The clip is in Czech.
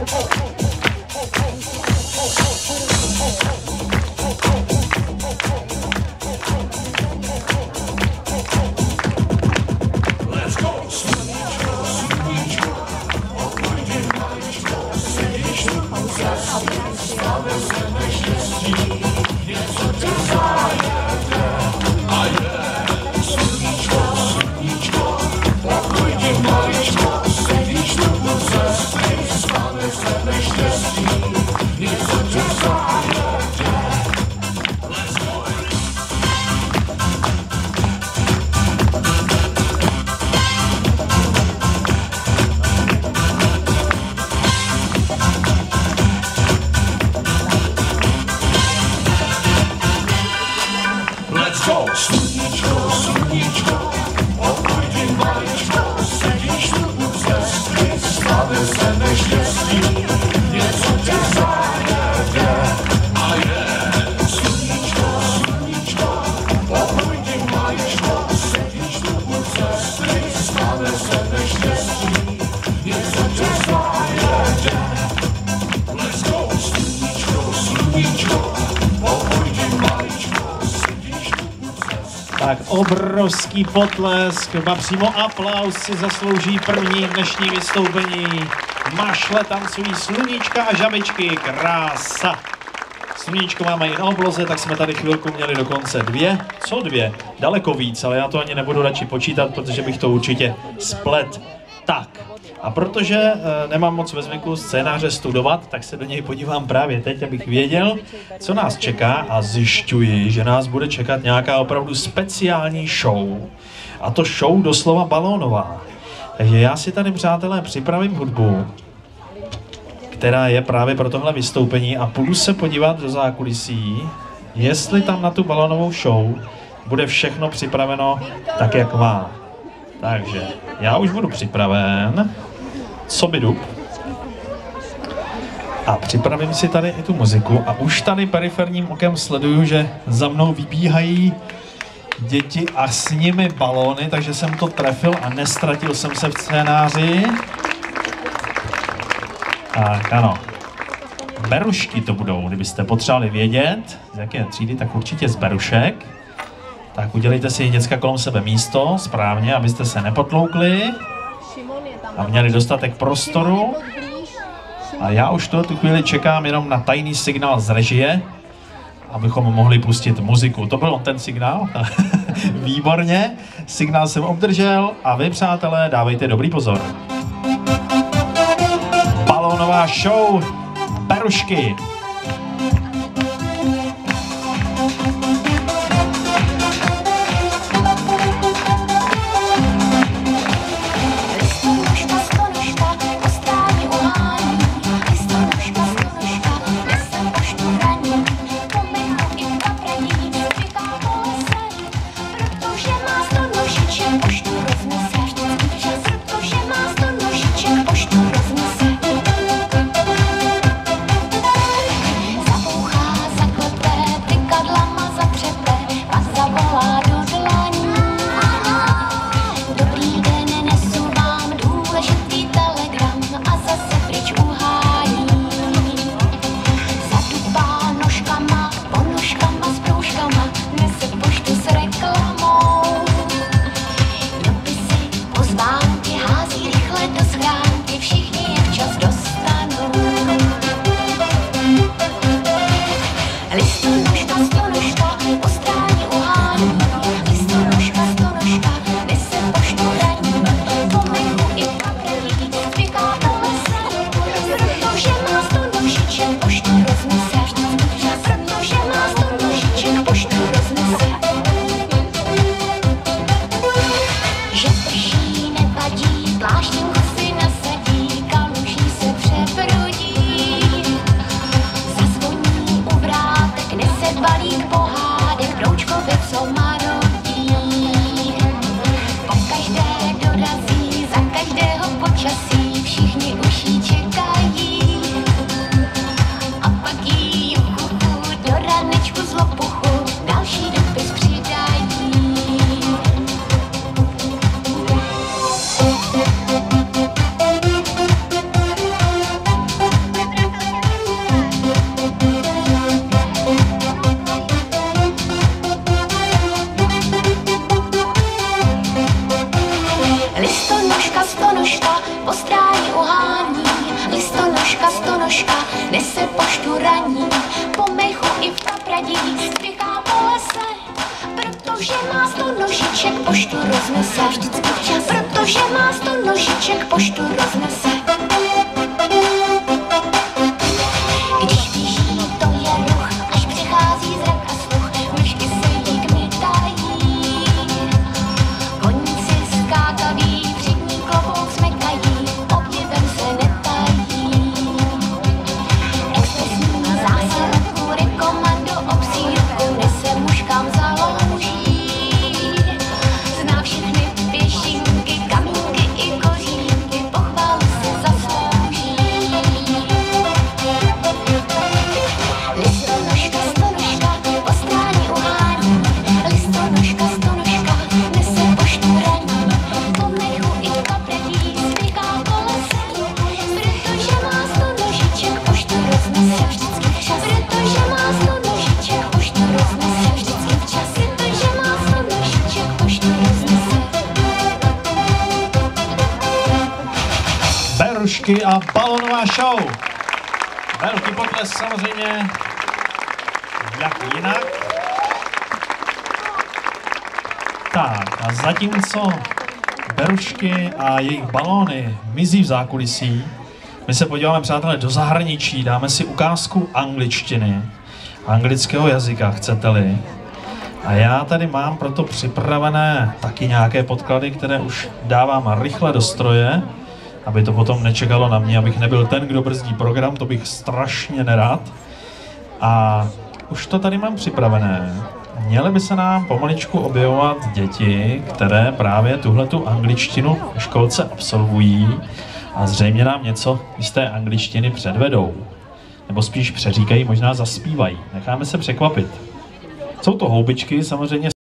Tak obrovský potlesk, ba přímo aplaus si zaslouží první dnešní vystoupení. Mašle tancují sluníčka a žabičky, krása. Sluníčko máme i na obloze, tak jsme tady chvilku měli dokonce dvě. Co dvě? Daleko víc, ale já to ani nebudu radši počítat, protože bych to určitě splet. Tak, a protože nemám moc ve zvyku scénáře studovat, tak se do něj podívám právě teď, abych věděl, co nás čeká, a zjišťuji, že nás bude čekat nějaká opravdu speciální show. A to show doslova balónová. Takže já si tady, přátelé, připravím hudbu, která je právě pro tohle vystoupení, a půjdu se podívat do zákulisí, jestli tam na tu balónovou show bude všechno připraveno tak, jak má. Takže já už budu připraven, co by dub. A připravím si tady i tu muziku a už tady periferním okem sleduju, že za mnou vybíhají děti a s nimi balóny, takže jsem to trefil a nestratil jsem se v scénáři. Tak ano, berušky to budou, kdybyste potřebovali vědět, z jaké třídy, tak určitě z berušek. Tak udělejte si, děcka, kolem sebe místo, správně, abyste se nepotloukli a měli dostatek prostoru. A já už tu chvíli čekám jenom na tajný signál z režie, abychom mohli pustit muziku. To byl ten signál? Výborně, signál jsem obdržel a vy, přátelé, dávejte dobrý pozor. Balónová show Berušky. uhání, listonožka, stonožka, nese poštu raní, po mechu i v Papradí spěchá po lese, protože má 100 nožiček, poštu roznese vždycky včas, protože má 100 nožiček, poštu roznese. Když běží, to je ruch, až přichází zrak a sluch, myšky se jí kmitají, koníci skákaví, přední klobouk smekají, obdivem se netají. Expresní zásilku, rekomando obsílku, nese mužkám zalouží, zná všechny pěšinky, kamínky i kořínky, pochvalu se zaslouží. Listonožka, stonožka, po stráně uhání, listonožka, stonožka, nese poštu raní, po mechu i v Papradí spěchá po lese, protože má 100 nožiček, poštu roznese vždycky včas, protože má 100 nožiček, poštu roznese vždycky včas, protože má 100 nožiček, poštu roznese. Berušky a balonová show. Velký potles samozřejmě, jak jinak. Tak a zatímco berušky a jejich balóny mizí v zákulisí, my se podíváme, přátelé, do zahraničí, dáme si ukázku angličtiny, anglického jazyka, chcete-li. A já tady mám proto připravené taky nějaké podklady, které už dávám rychle do stroje, aby to potom nečekalo na mě, abych nebyl ten, kdo brzdí program, to bych strašně nerad. A už to tady mám připravené. Měly by se nám pomaličku objevovat děti, které právě tuhletu angličtinu v školce absolvují a zřejmě nám něco z té angličtiny předvedou. Nebo spíš přeříkají, možná zaspívají. Necháme se překvapit. Jsou to houbičky, samozřejmě